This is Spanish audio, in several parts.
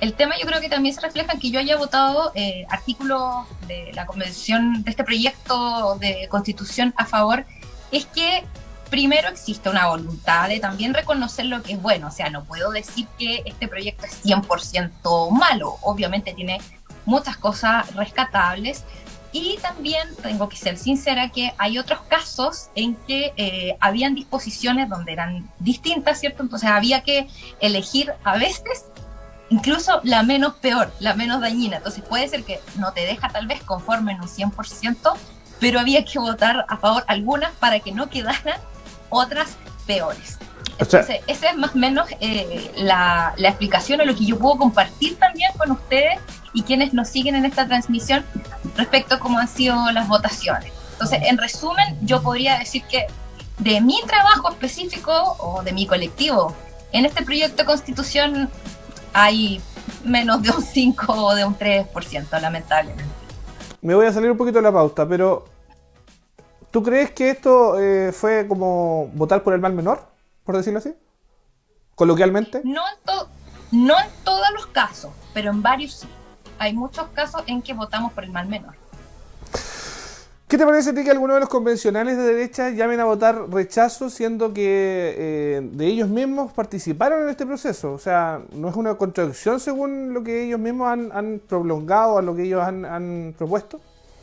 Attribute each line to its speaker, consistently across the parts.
Speaker 1: el tema yo creo que también se refleja en que yo haya votado artículos de la convención, de este proyecto de constitución a favor, es que primero existe una voluntad de también reconocer lo que es bueno. O sea, no puedo decir que este proyecto es 100% malo, obviamente tiene muchas cosas rescatables, y también tengo que ser sincera que hay otros casos en que habían disposiciones donde eran distintas, ¿cierto? Entonces había que elegir a veces incluso la menos peor, la menos dañina. Entonces puede ser que no te deja tal vez conforme en un 100%, pero había que votar a favor algunas para que no quedaran otras peores. Entonces, esa es más o menos la explicación o lo que yo puedo compartir también con ustedes y quienes nos siguen en esta transmisión respecto a cómo han sido las votaciones. Entonces, en resumen, yo podría decir que de mi trabajo específico o de mi colectivo en este proyecto de constitución hay menos de un 5 o de un 3%, lamentablemente.
Speaker 2: Me voy a salir un poquito de la pauta, pero ¿tú crees que esto fue como votar por el mal menor, por decirlo así? Coloquialmente.
Speaker 1: No en todos los casos, pero en varios sí. Hay muchos casos en que votamos por el mal menor.
Speaker 2: ¿Qué te parece a ti que algunos de los convencionales de derecha llamen a votar rechazo, siendo que de ellos mismos participaron en este proceso? O sea, ¿no es una contradicción según lo que ellos mismos han prolongado, a lo que ellos han propuesto?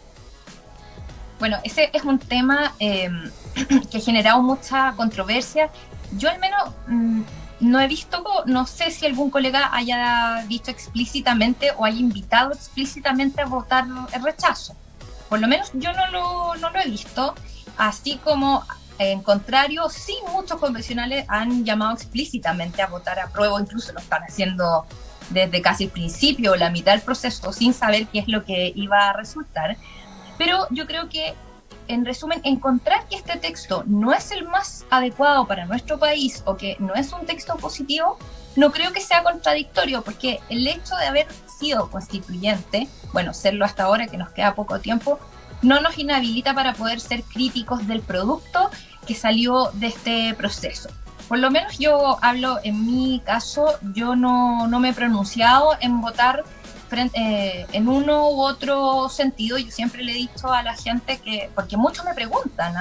Speaker 1: Bueno, ese es un tema que ha generado mucha controversia. Yo al menos no he visto, no sé si algún colega haya dicho explícitamente o haya invitado explícitamente a votar el rechazo. Por lo menos yo no lo he visto, así como en contrario, sí muchos convencionales han llamado explícitamente a votar a prueba, incluso lo están haciendo desde casi el principio o la mitad del proceso, sin saber qué es lo que iba a resultar. Pero yo creo que, en resumen, encontrar que este texto no es el más adecuado para nuestro país o que no es un texto positivo, no creo que sea contradictorio, porque el hecho de haber sido constituyente, bueno, serlo hasta ahora que nos queda poco tiempo, no nos inhabilita para poder ser críticos del producto que salió de este proceso. Por lo menos yo hablo en mi caso, yo no me he pronunciado en votar en uno u otro sentido. Yo siempre le he dicho a la gente que, porque muchos me preguntan,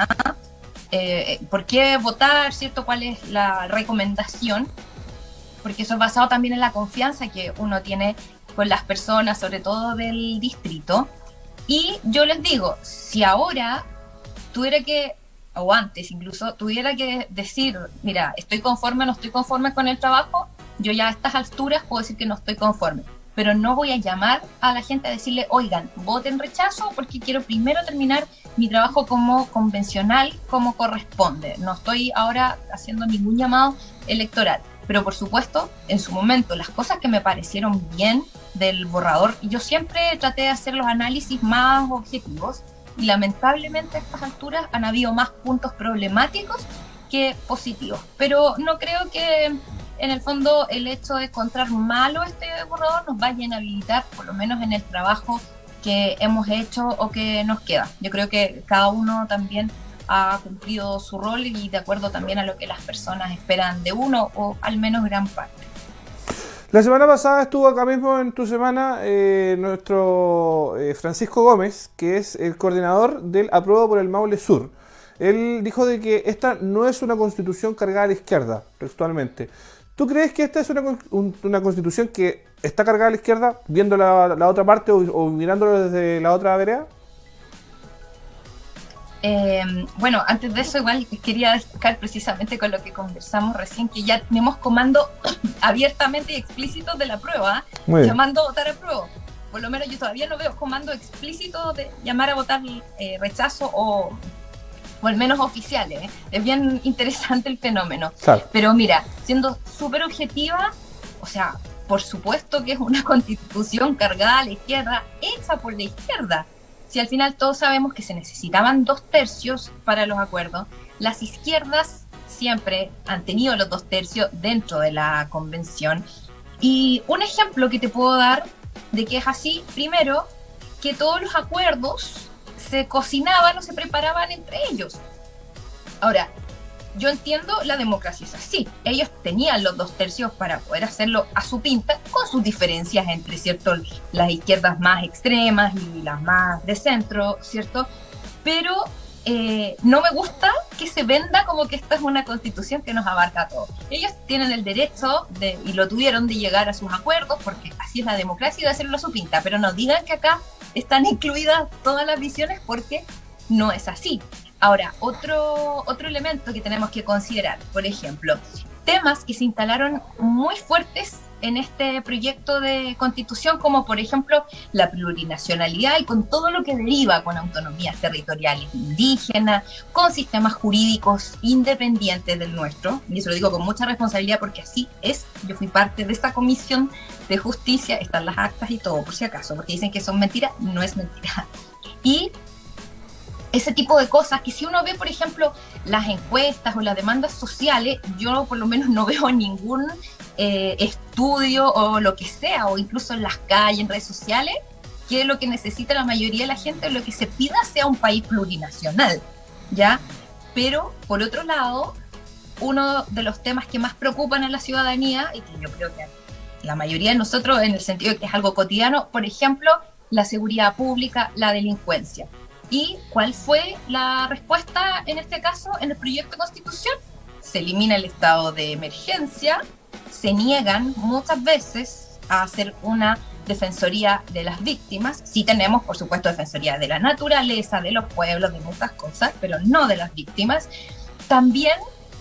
Speaker 1: ¿por qué votar, cierto? ¿Cuál es la recomendación? Porque eso es basado también en la confianza que uno tiene con las personas, sobre todo del distrito. Y yo les digo, si ahora tuviera que, o antes incluso, tuviera que decir, mira, estoy conforme o no estoy conforme con el trabajo, yo ya a estas alturas puedo decir que no estoy conforme. Pero no voy a llamar a la gente a decirle, oigan, voten rechazo porque quiero primero terminar mi trabajo como convencional, como corresponde. No estoy ahora haciendo ningún llamado electoral. Pero por supuesto, en su momento, las cosas que me parecieron bien del borrador, y yo siempre traté de hacer los análisis más objetivos, y lamentablemente a estas alturas han habido más puntos problemáticos que positivos. Pero no creo que en el fondo el hecho de encontrar malo este borrador nos vaya a inhabilitar, por lo menos en el trabajo que hemos hecho o que nos queda. Yo creo que cada uno también ha cumplido su rol y de acuerdo también a lo que las personas esperan de uno, o al menos gran parte.
Speaker 2: La semana pasada estuvo acá mismo en tu semana nuestro Francisco Gómez, que es el coordinador del Apruebo por el Maule Sur. Él dijo de que esta no es una constitución cargada a la izquierda, textualmente. ¿Tú crees que esta es una constitución que está cargada a la izquierda, viendo la otra parte o mirándolo desde la otra vereda?
Speaker 1: Bueno, antes de eso igual quería destacar precisamente con lo que conversamos recién, que ya tenemos comando abiertamente y explícitos de la prueba, llamando a votar a prueba. Por lo menos yo todavía no veo comando explícito de llamar a votar rechazo o al menos oficiales. Es bien interesante el fenómeno. Claro. Pero mira, siendo súper objetiva, o sea, por supuesto que es una constitución cargada a la izquierda, hecha por la izquierda. Si al final todos sabemos que se necesitaban 2/3 para los acuerdos, las izquierdas siempre han tenido los 2/3 dentro de la convención. Y un ejemplo que te puedo dar de que es así, primero, que todos los acuerdos se cocinaban o se preparaban entre ellos. Ahora, yo entiendo, la democracia es así. Ellos tenían los 2/3 para poder hacerlo a su pinta, con sus diferencias entre, ¿cierto?, las izquierdas más extremas y las más de centro, ¿cierto? Pero no me gusta que se venda como que esta es una constitución que nos abarca a todos. Ellos tienen el derecho, y lo tuvieron, de llegar a sus acuerdos, porque así es la democracia y de hacerlo a su pinta, pero no digan que acá están incluidas todas las visiones, porque no es así. Ahora, otro elemento que tenemos que considerar, por ejemplo, temas que se instalaron muy fuertes en este proyecto de constitución, como por ejemplo la plurinacionalidad y con todo lo que deriva, con autonomías territoriales indígenas, con sistemas jurídicos independientes del nuestro, y eso lo digo con mucha responsabilidad porque así es. Yo fui parte de esta comisión de justicia, están las actas y todo, por si acaso, porque dicen que son mentiras, no es mentira. Y ese tipo de cosas que si uno ve, por ejemplo, las encuestas o las demandas sociales, yo por lo menos no veo ningún estudio o lo que sea, o incluso en las calles, en redes sociales, que lo que necesita la mayoría de la gente, lo que se pida sea un país plurinacional, ¿ya? Pero, por otro lado, uno de los temas que más preocupan a la ciudadanía, y que yo creo que la mayoría de nosotros, en el sentido de que es algo cotidiano, por ejemplo, la seguridad pública, la delincuencia. ¿Y cuál fue la respuesta en este caso en el proyecto de constitución? Se elimina el estado de emergencia, se niegan muchas veces a hacer una defensoría de las víctimas. Sí tenemos, por supuesto, defensoría de la naturaleza, de los pueblos, de muchas cosas, pero no de las víctimas. También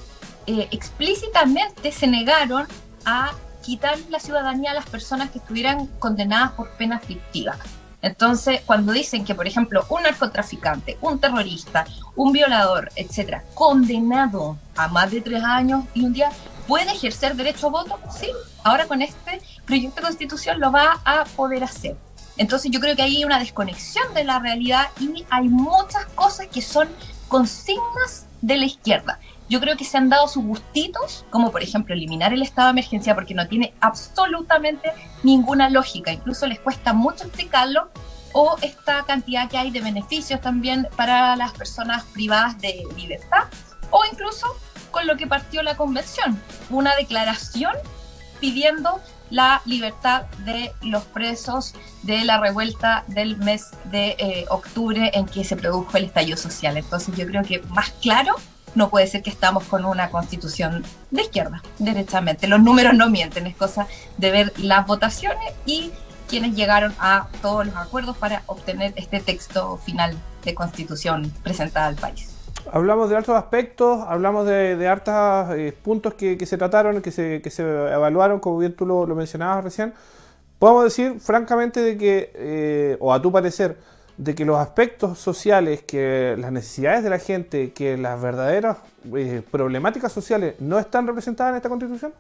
Speaker 1: explícitamente se negaron a quitar la ciudadanía a las personas que estuvieran condenadas por penas fictivas. Entonces, cuando dicen que, por ejemplo, un narcotraficante, un terrorista, un violador, etcétera, condenado a más de 3 años y un día puede ejercer derecho a voto, sí, ahora con este proyecto de constitución lo va a poder hacer. Entonces yo creo que hay una desconexión de la realidad y hay muchas cosas que son consignas de la izquierda. Yo creo que se han dado sus gustitos, como por ejemplo eliminar el estado de emergencia, porque no tiene absolutamente ninguna lógica, incluso les cuesta mucho explicarlo, o esta cantidad que hay de beneficios también para las personas privadas de libertad, o incluso con lo que partió la convención, una declaración pidiendo la libertad de los presos de la revuelta del mes de octubre en que se produjo el estallido social. Entonces yo creo que más claro no puede ser que estamos con una constitución de izquierda, derechamente. Los números no mienten, es cosa de ver las votaciones y quienes llegaron a todos los acuerdos para obtener este texto final de constitución presentada al país.
Speaker 2: Hablamos de altos aspectos, hablamos de hartos puntos que se trataron, que se evaluaron, como bien tú lo mencionabas recién. Podemos decir francamente de que, o a tu parecer, de que los aspectos sociales, que las necesidades de la gente, que las verdaderas problemáticas sociales no están representadas en esta Constitución?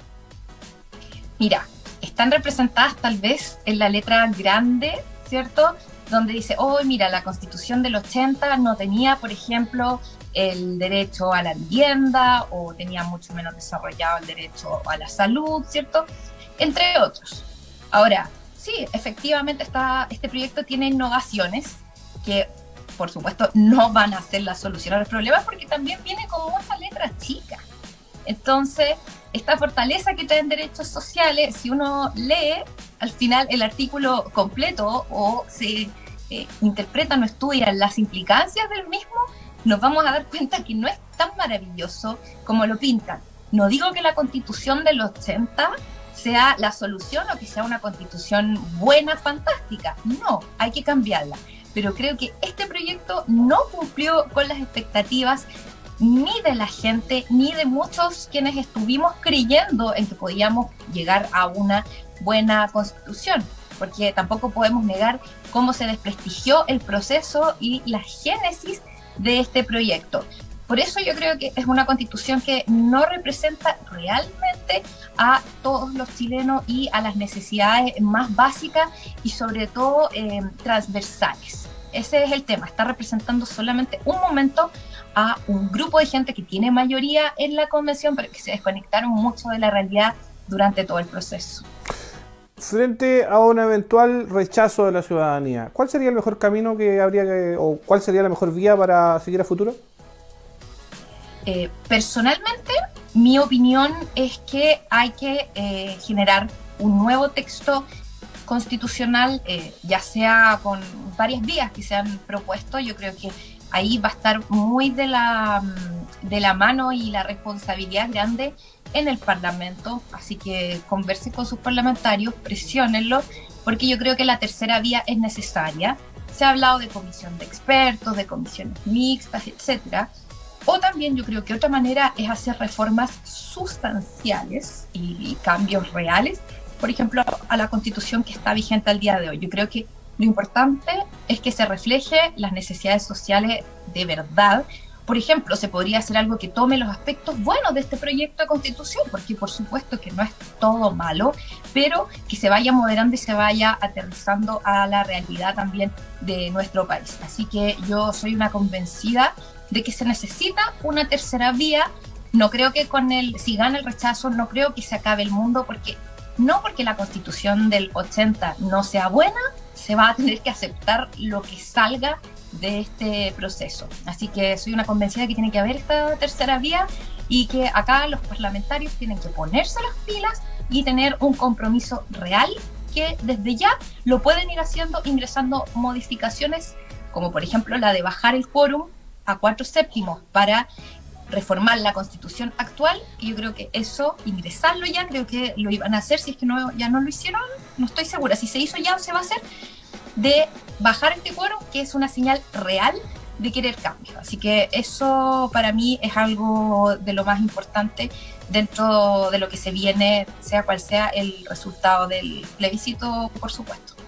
Speaker 1: Mira, están representadas tal vez en la letra grande, ¿cierto?, donde dice, oh, mira, la Constitución del 80 no tenía, por ejemplo, el derecho a la vivienda, o tenía mucho menos desarrollado el derecho a la salud, ¿cierto?, entre otros. Ahora, sí, efectivamente este proyecto tiene innovaciones que, por supuesto, no van a ser la solución a los problemas, porque también viene con mucha letra chica. Entonces, esta fortaleza que traen derechos sociales, si uno lee al final el artículo completo o se interpreta o estudia las implicancias del mismo, nos vamos a dar cuenta que no es tan maravilloso como lo pintan. No digo que la Constitución del 80 sea la solución o que sea una constitución buena, fantástica. No, hay que cambiarla. Pero creo que este proyecto no cumplió con las expectativas ni de la gente, ni de muchos quienes estuvimos creyendo en que podíamos llegar a una buena constitución, porque tampoco podemos negar cómo se desprestigió el proceso y la génesis de este proyecto. Por eso yo creo que es una constitución que no representa realmente a todos los chilenos y a las necesidades más básicas y sobre todo transversales. Ese es el tema, está representando solamente un momento a un grupo de gente que tiene mayoría en la convención, pero que se desconectaron mucho de la realidad durante todo el proceso.
Speaker 2: Frente a un eventual rechazo de la ciudadanía, ¿cuál sería el mejor camino que habría que, o cuál sería la mejor vía para seguir a futuro?
Speaker 1: Personalmente, mi opinión es que hay que generar un nuevo texto constitucional, ya sea con varias vías que se han propuesto. Yo creo que ahí va a estar muy de la mano y la responsabilidad grande en el Parlamento, así que conversen con sus parlamentarios, presiónenlo, porque yo creo que la tercera vía es necesaria. Se ha hablado de comisión de expertos, de comisiones mixtas, etcétera. O también yo creo que otra manera es hacer reformas sustanciales y cambios reales, por ejemplo, a la Constitución que está vigente al día de hoy. Yo creo que lo importante es que se refleje las necesidades sociales de verdad. Por ejemplo, se podría hacer algo que tome los aspectos buenos de este proyecto de Constitución, porque por supuesto que no es todo malo, pero que se vaya moderando y se vaya aterrizando a la realidad también de nuestro país. Así que yo soy una convencida de que se necesita una tercera vía. No creo que si gana el rechazo, no creo que se acabe el mundo, porque la Constitución del 80 no sea buena, se va a tener que aceptar lo que salga de este proceso. Así que soy una convencida de que tiene que haber esta tercera vía y que acá los parlamentarios tienen que ponerse las pilas y tener un compromiso real, que desde ya lo pueden ir haciendo ingresando modificaciones, como por ejemplo la de bajar el quórum a 4/7 para reformar la Constitución actual. Y yo creo que eso, ingresarlo ya, creo que lo iban a hacer, si es que ya no lo hicieron, no estoy segura si se hizo ya o se va a hacer, de bajar este quórum, que es una señal real de querer cambio. Así que eso para mí es algo de lo más importante dentro de lo que se viene, sea cual sea el resultado del plebiscito, por supuesto.